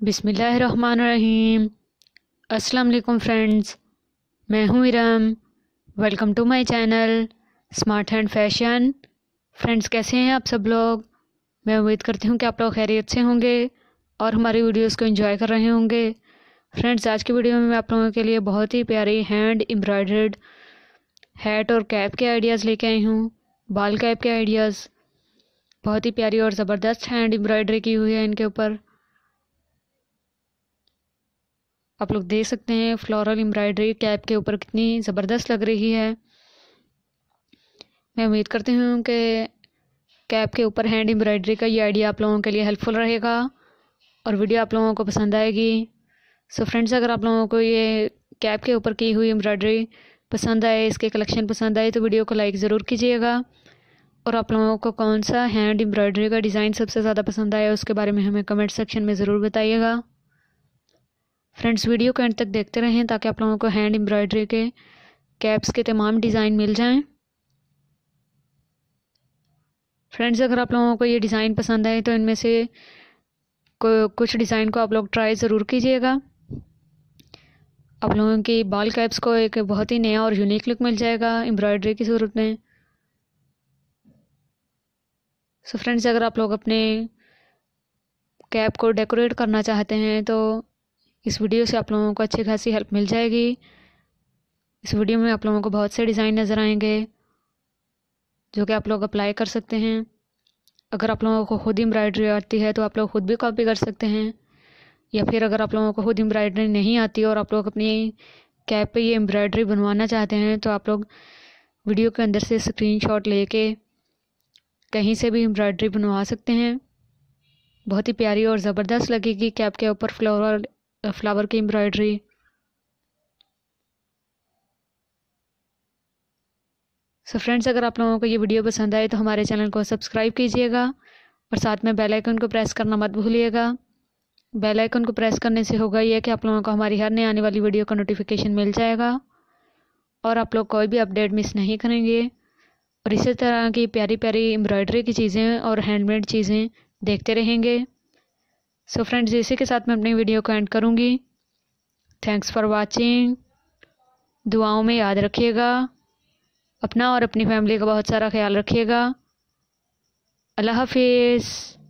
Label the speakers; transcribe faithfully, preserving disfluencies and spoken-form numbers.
Speaker 1: बिस्मिल्लाहिर्रहमानिर्रहीम। अस्सलाम वालेकुम फ्रेंड्स, मैं हूँ Iram. Welcome to my channel smart hand fashion. Friends, कैसे हैं आप सब लोग? मैं उम्मीद करती हूँ कि आप लोग खैरियत से होंगे और हमारी वीडियोस को एंजॉय कर रहे होंगे। फ्रेंड्स, आज की वीडियो में मैं आप लोगों के लिए बहुत ही प्यारी हैंड एम्ब्रॉयडर्ड हैट और कैप के आइडियाज़ लेके आई हूँ। बाल कैप के आइडियाज़, बहुत ही प्यारी और ज़बरदस्त हैंड एम्ब्रॉयडरी की हुई है इनके ऊपर। आप लोग देख सकते हैं फ्लोरल एम्ब्रॉयडरी कैप के ऊपर कितनी ज़बरदस्त लग रही है। मैं उम्मीद करती हूँ कि कैप के ऊपर हैंड एम्ब्रॉयडरी का ये आइडिया आप लोगों के लिए हेल्पफुल रहेगा और वीडियो आप लोगों को पसंद आएगी। सो फ्रेंड्स, अगर आप लोगों को ये कैप के ऊपर की हुई एम्ब्रॉयडरी पसंद आए, इसके कलेक्शन पसंद आए, तो वीडियो को लाइक ज़रूर कीजिएगा। और आप लोगों को कौन सा हैंड एम्ब्रॉयडरी का डिज़ाइन सबसे ज़्यादा पसंद आया उसके बारे में हमें कमेंट सेक्शन में ज़रूर बताइएगा। फ्रेंड्स, वीडियो को एंड तक देखते रहें ताकि आप लोगों को हैंड एम्ब्रॉयडरी के कैप्स के तमाम डिज़ाइन मिल जाएं। फ्रेंड्स, अगर आप लोगों को ये डिज़ाइन पसंद आए तो इनमें से कुछ डिज़ाइन को आप लोग ट्राई ज़रूर कीजिएगा। आप लोगों की बाल कैप्स को एक बहुत ही नया और यूनिक लुक मिल जाएगा एम्ब्रॉयडरी की सूरत में। सो फ्रेंड्स, अगर आप लोग अपने कैप को डेकोरेट करना चाहते हैं तो इस वीडियो से आप लोगों को अच्छी खासी हेल्प मिल जाएगी। इस वीडियो में आप लोगों को बहुत से डिज़ाइन नज़र आएंगे जो कि आप लोग अप्लाई कर सकते हैं। अगर आप लोगों को खुद एम्ब्रॉयडरी आती है तो आप लोग खुद भी कॉपी कर सकते हैं, या फिर अगर आप लोगों को खुद एम्ब्रॉयडरी नहीं आती और आप लोग अपनी कैप पे ये एम्ब्रॉयडरी बनवाना चाहते हैं तो आप लोग वीडियो के अंदर से स्क्रीनशॉट लेके कहीं से भी एम्ब्रॉयडरी बनवा सकते हैं। बहुत ही प्यारी और ज़बरदस्त लगेगी कैप के ऊपर फ्लोरल फ्लावर की एम्ब्रॉयडरी। सो फ्रेंड्स, अगर आप लोगों को ये वीडियो पसंद आए तो हमारे चैनल को सब्सक्राइब कीजिएगा और साथ में बेल आइकन को प्रेस करना मत भूलिएगा। बेल आइकन को प्रेस करने से होगा ये कि आप लोगों को हमारी हर नई आने वाली वीडियो का नोटिफिकेशन मिल जाएगा और आप लोग कोई भी अपडेट मिस नहीं करेंगे और इसी तरह की प्यारी प्यारी एम्ब्रॉयडरी की चीज़ें और हैंडमेड चीज़ें देखते रहेंगे। सो फ्रेंड्स, इसी के साथ मैं अपनी वीडियो को एंड करूँगी। Thanks for watching. दुआओं में याद रखिएगा, अपना और अपनी फैमिली का बहुत सारा ख्याल रखिएगा। अल्लाह हाफिज़।